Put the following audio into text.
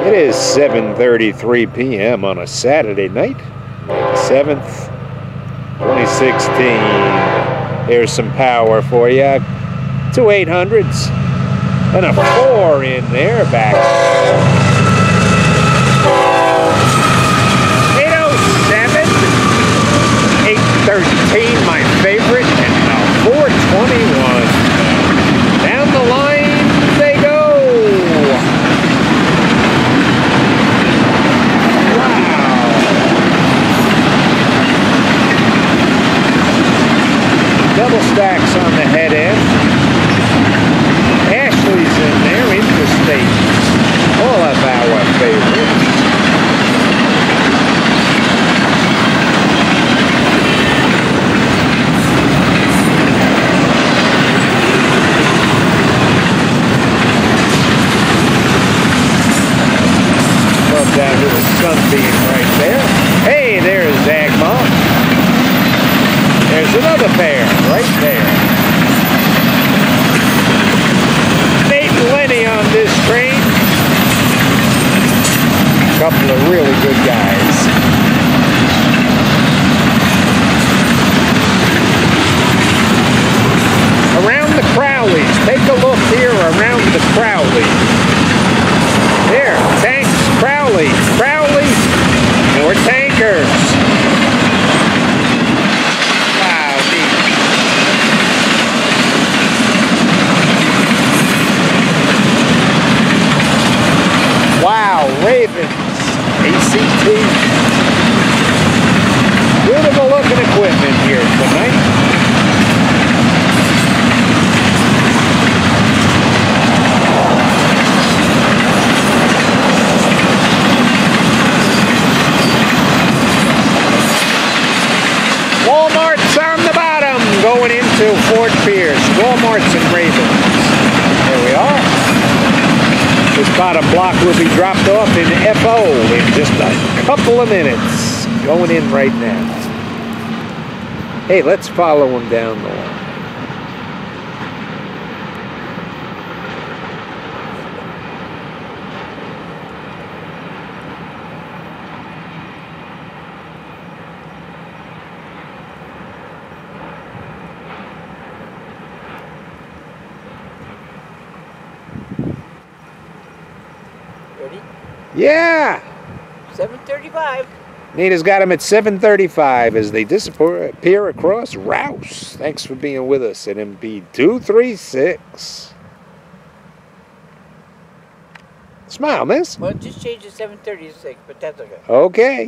It is 7:33 p.m. on a Saturday night, May 7th, 2016. Here's some power for you. Two 800s and a 4 in there back. 807, 813, my favorite, and a 421. Down the line they go. Double stacks on the head end. Ashley's in there, interstate. All of our favorites. Love that little sunbeam right there. Hey, there's Agma. There's another pair right there. Nate and Lenny on this train. A couple of really good guys. Around the Crowleys. Take a look here around the Crowleys. There, tanks, Crowley, Crowley, more tankers. Wow, Ravens, ACT. Beautiful looking equipment here tonight. Walmart's on the bottom, going into Fort Pierce. Walmart's and Ravens. There we are. This bottom block will be dropped off in FO in just a couple of minutes. Going in right now. Hey, let's follow him down the line. Ready? Yeah! 7:35. Nita's got him at 7:35 as they disappear across Rouse. Thanks for being with us at MB 236. Smile, miss. Well, just change to 7:36, but that's okay. Okay.